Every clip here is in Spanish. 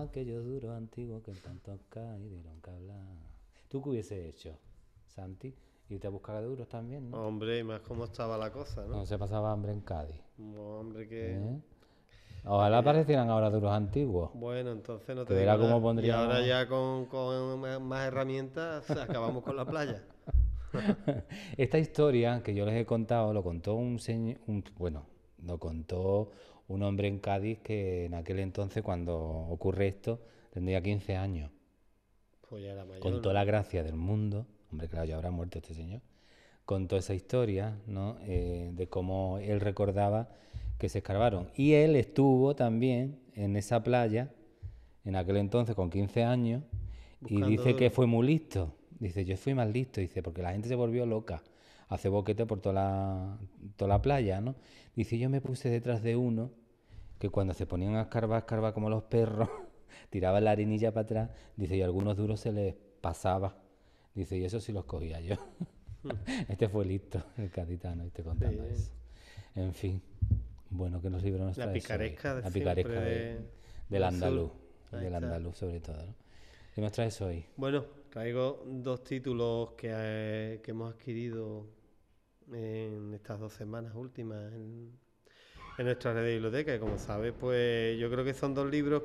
aquellos duros antiguos que en tantos caí dieron que hablar. ¿Tú qué hubieses hecho, Santi? Irte a buscar duros también, ¿no? Hombre, y más cómo estaba la cosa, ¿no? No se pasaba hambre en Cádiz. Hombre, que ¿Eh? Ojalá aquella... aparecieran ahora duros antiguos. Bueno, entonces no Que te digo verá cómo nada. Y ahora pondríamos. ya con más herramientas acabamos con la playa. Esta historia que yo les he contado, lo contó un señor, bueno, lo contó un hombre en Cádiz que en aquel entonces, cuando ocurre esto, tendría 15 años. Pues ya era mayor, Contó ¿no? la gracia del mundo, hombre, claro, ya habrá muerto este señor. Contó esa historia, ¿no? De cómo él recordaba que se escarbaron. Y él estuvo también en esa playa, en aquel entonces, con 15 años, y Buscando dice que duro. fue muy listo. Dice, yo fui más listo, dice, porque la gente se volvió loca. Hace boquete por toda la playa, ¿no? Dice, yo me puse detrás de uno que cuando se ponían a escarbar como los perros, tiraban la harinilla para atrás, dice, y algunos duros se les pasaba. Dice, y eso sí los cogía yo. Este fue listo, el gaditano, este contando Sí. eso. En fin, bueno, ¿qué nos libro nos La trae eso hoy? picaresca de La siempre picaresca del del sur. andaluz, Ahí del está. andaluz sobre todo, ¿no? ¿Qué nos traes hoy? Bueno, traigo dos títulos que hemos adquirido en estas 2 semanas últimas en nuestra red de biblioteca. Y como sabes, pues yo creo que son dos libros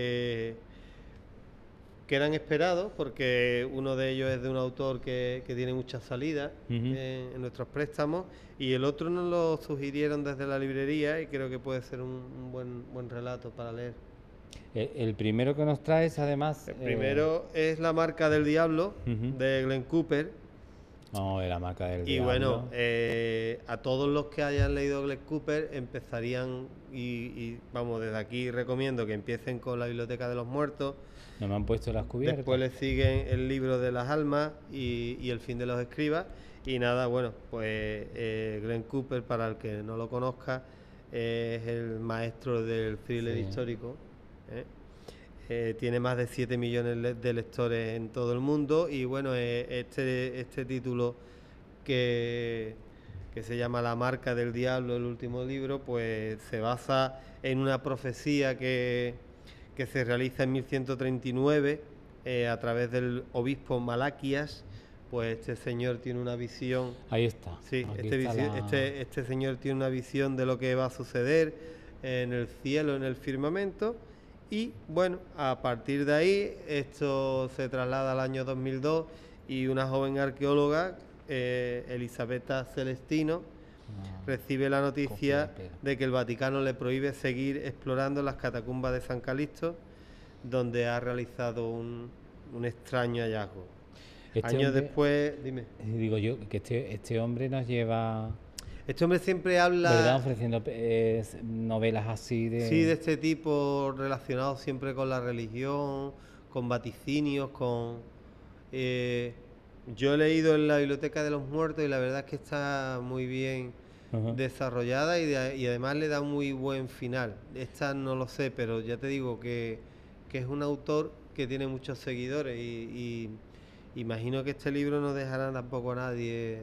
que eran esperados, porque uno de ellos es de un autor que tiene muchas salidas en nuestros préstamos, y el otro nos lo sugirieron desde la librería y creo que puede ser un buen relato para leer. El primero que nos traes, además... El primero es La marca del diablo, de Glenn Cooper. No, de la marca del Y bueno, diablo. a todos los que hayan leído Glenn Cooper empezarían, y vamos, desde aquí recomiendo que empiecen con La biblioteca de los muertos. No me han puesto las Después cubiertas. le siguen El libro de las almas y El fin de los escribas. Y nada, bueno, pues Glenn Cooper, para el que no lo conozca, es el maestro del thriller Sí. histórico. ¿eh? Tiene más de 7 millones de lectores en todo el mundo, y bueno, este título que se llama La marca del diablo, el último libro, pues se basa en una profecía que se realiza en 1139 a través del obispo Malaquías. Pues este señor tiene una visión. Ahí está. Sí, Aquí está la... este señor tiene una visión de lo que va a suceder en el cielo, en el firmamento. Y bueno, a partir de ahí esto se traslada al año 2002 y una joven arqueóloga, Elisabetta Celestino, recibe la noticia de que el Vaticano le prohíbe seguir explorando las catacumbas de San Calixto, donde ha realizado un extraño hallazgo. Años después, dime. Digo yo que este hombre nos lleva... Este hombre siempre habla... ¿Verdad? Ofreciendo novelas así de... Sí, de este tipo, relacionados siempre con la religión, con vaticinios, con... yo he leído en la Biblioteca de los Muertos y la verdad es que está muy bien desarrollada y además le da muy buen final. Esta no lo sé, pero ya te digo que es un autor que tiene muchos seguidores y imagino que este libro no dejará tampoco a nadie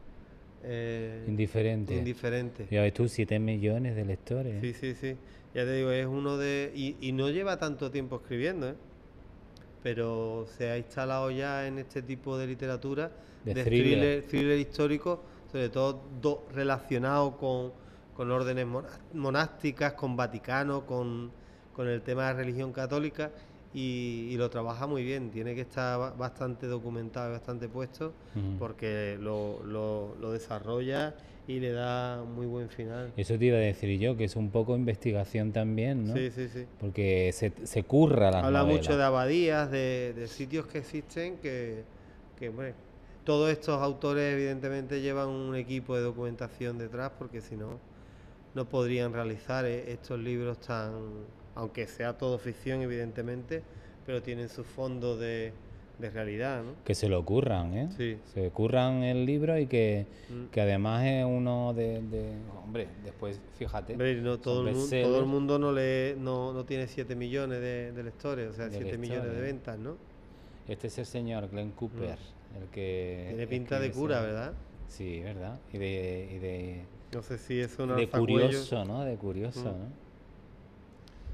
indiferente. indiferente. Ya ves tú, 7 millones de lectores. Sí, sí, sí. Ya te digo, es uno de... Y no lleva tanto tiempo escribiendo, ¿eh? Pero se ha instalado ya en este tipo de literatura, De thriller. thriller histórico, sobre todo relacionado con órdenes monásticas, con Vaticano, con el tema de la religión católica, y lo trabaja muy bien. Tiene que estar bastante documentado y bastante puesto, porque lo desarrolla y le da muy buen final. Eso te iba a decir yo, que es un poco investigación también, ¿no? Sí, sí, sí. Porque se curra las Habla novelas. mucho de abadías, de sitios que existen bueno, todos estos autores evidentemente llevan un equipo de documentación detrás, porque si no, no podrían realizar estos libros tan... Aunque sea todo ficción, evidentemente, pero tienen su fondo de realidad, ¿no? Que se lo curran, ¿eh? Sí. Se curran el libro y que además es uno hombre, después, fíjate, Hombre, no, todo el mundo no tiene 7 millones de lectores, o sea, 7 millones de ventas, ¿no? Este es el señor Glenn Cooper, el que... Tiene pinta de cura, ¿verdad? Sí, ¿verdad? Y de no sé si es un de curioso, ¿no? De curioso, ¿no?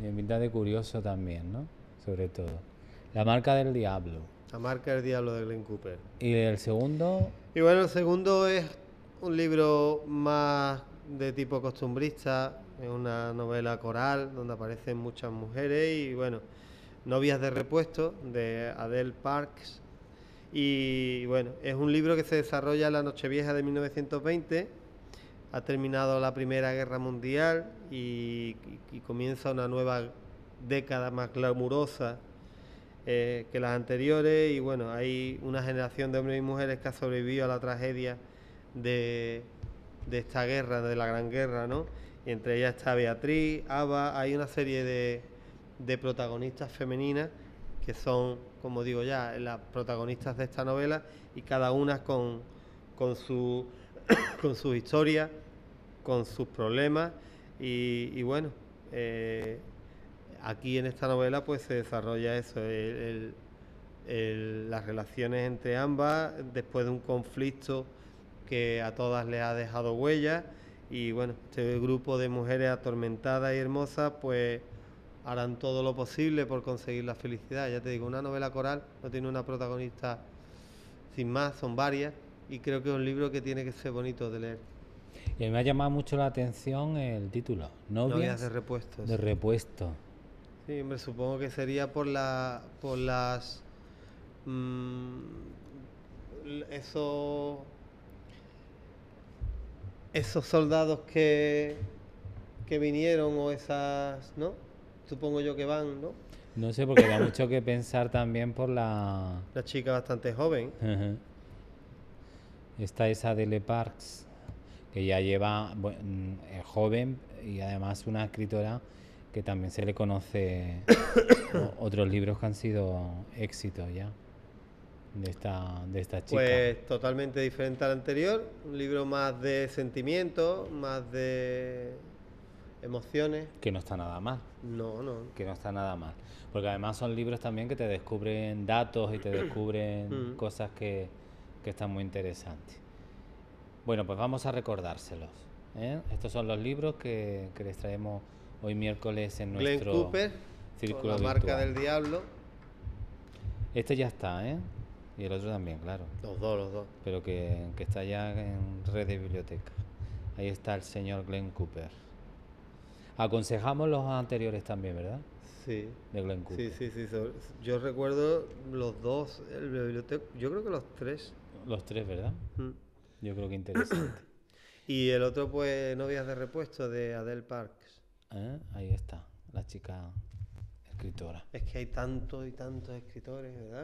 Tiene pinta de curioso también, ¿no? Sobre todo. La marca del diablo. La marca del diablo de Glenn Cooper. Y el segundo, Y bueno, el segundo es un libro más de tipo costumbrista, es una novela coral donde aparecen muchas mujeres y bueno, Novias de repuesto de Adele Parks. Y bueno, es un libro que se desarrolla en la Nochevieja de 1920. Ha terminado la Primera Guerra Mundial y comienza una nueva década más glamurosa que las anteriores. Y bueno, hay una generación de hombres y mujeres que ha sobrevivido a la tragedia de esta guerra, de la Gran Guerra, ¿no? Y entre ellas está Beatriz, Ava, hay una serie de protagonistas femeninas que son, como digo ya, las protagonistas de esta novela y cada una con su con sus historias, con sus problemas y bueno, aquí en esta novela pues se desarrolla eso, las relaciones entre ambas después de un conflicto que a todas les ha dejado huella y bueno, este grupo de mujeres atormentadas y hermosas pues harán todo lo posible por conseguir la felicidad. Ya te digo, una novela coral no tiene una protagonista sin más, son varias y creo que es un libro que tiene que ser bonito de leer. y a mí me ha llamado mucho la atención el título, Novias de repuestos. de repuesto. Sí, hombre, supongo que sería por las esos soldados que vinieron o esas, ¿no? Supongo yo que van, ¿no? No sé, porque da mucho que pensar también por la... Una chica bastante joven. Está esa de Le Parks, que ya lleva, es joven y además una escritora que también se le conoce otros libros que han sido éxitos ya de esta chica. Pues totalmente diferente al anterior, un libro más de sentimientos, más de emociones. Que no está nada mal. No, no. Que no está nada mal. Porque además son libros también que te descubren datos y te descubren cosas que están muy interesantes. Bueno, pues vamos a recordárselos, ¿eh? Estos son los libros que les traemos hoy miércoles en Glenn nuestro Cooper, círculo La virtual. marca del diablo. Este ya está, ¿eh? Y el otro también, claro. Los dos. Pero que está ya en red de biblioteca. Ahí está el señor Glenn Cooper. Aconsejamos los anteriores también, ¿verdad? Sí. De Glenn Cooper. Sí. Yo recuerdo los dos, el biblioteca, yo creo que los tres. Los tres, ¿verdad? Yo creo que interesante. Y el otro, pues, Novias de repuesto, de Adele Parks. Ahí está, la chica escritora. Es que hay tantos y tantos escritores, ¿verdad?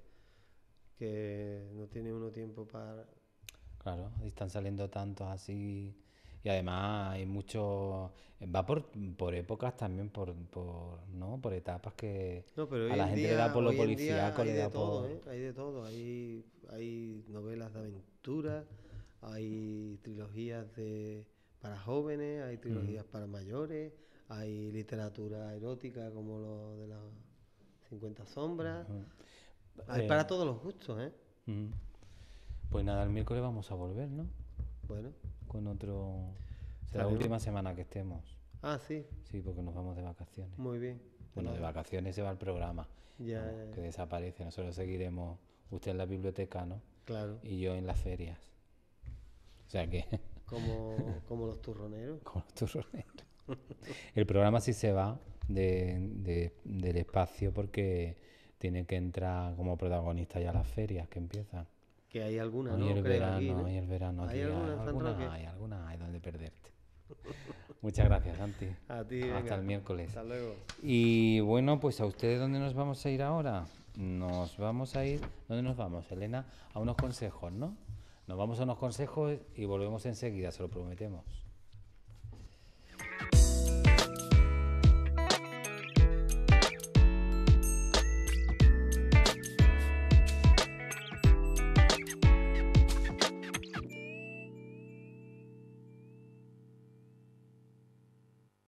Que no tiene uno tiempo para... Claro, están saliendo tantos así. Y además hay mucho... Va por épocas también, ¿no? Por etapas que no, pero a la gente le da por lo policíaco, le da por... Hay de todo, hay novelas de aventura, hay trilogías para jóvenes, hay trilogías para mayores, hay literatura erótica como lo de las 50 sombras. Hay para todos los gustos, ¿eh? Pues nada, el miércoles vamos a volver, ¿no? Bueno. Con otro... Será la última semana que estemos. Ah, sí. Sí, porque nos vamos de vacaciones. Muy bien. Bueno, de vacaciones se va el programa. Ya. Que desaparece. Nosotros seguiremos, usted en la biblioteca, ¿no? Claro. Y yo en las ferias. O sea que... Como los turroneros. Como los turroneros. El programa sí se va del espacio porque tiene que entrar como protagonista ya a las ferias que empiezan. Que hay algunas, ¿no? Y el verano. ¿Hay alguna hay donde perderte. Muchas gracias, Santi. A ti, hasta venga. el miércoles. Hasta luego. Y bueno, pues a ustedes, ¿dónde nos vamos a ir ahora? Nos vamos a ir... ¿Dónde nos vamos, Elena? A unos consejos, ¿no? Nos vamos a unos consejos y volvemos enseguida, se lo prometemos.